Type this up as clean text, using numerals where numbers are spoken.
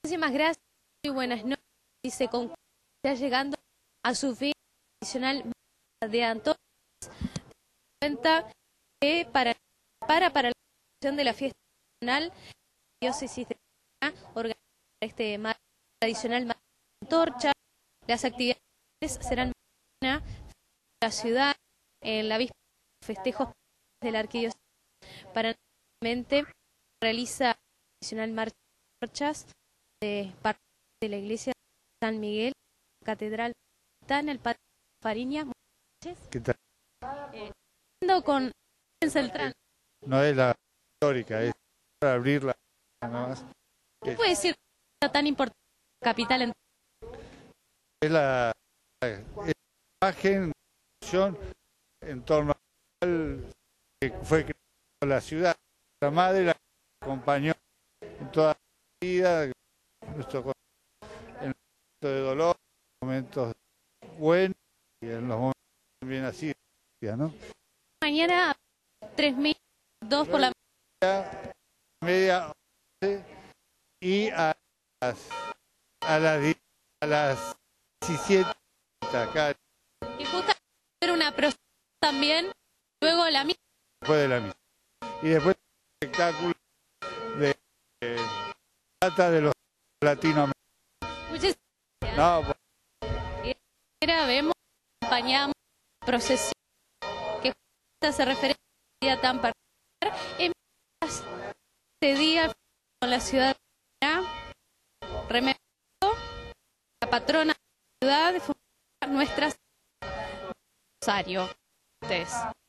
Muchísimas gracias, muy buenas noches. Dice con ya llegando a su fin tradicional de Antorchas, cuenta que para la celebración de la fiesta nacional, la diócesis de Paraná organiza este tradicional de Antorchas. Las actividades serán en la ciudad, en la víspera de los festejos de la arquidiócesis. Paralelamente realiza la tradicional marcha de antorchas de la iglesia de San Miguel, catedral, está en el patio de Fariña. ¿Qué tal? Con Central. No es la histórica, es para abrirla nada más. ¿Qué puede decir tan importante capital? Es la imagen en torno al que fue creado la ciudad. La madre la acompañó en toda la vida, en momentos de dolor, en momentos buenos y en los momentos también así, ¿no? Mañana 3.002 por la media y a las 17 acá. Y justo hacer una procesión también, luego la misa. Después de la misa. Y después el espectáculo de plata de los latinoamericanos. Muchas gracias. No, Ahora vemos, acompañamos la procesión que se refiere a un día tan particular. En este día con la ciudad de Paraná, rememorando la patrona de la ciudad, nuestra Rosario.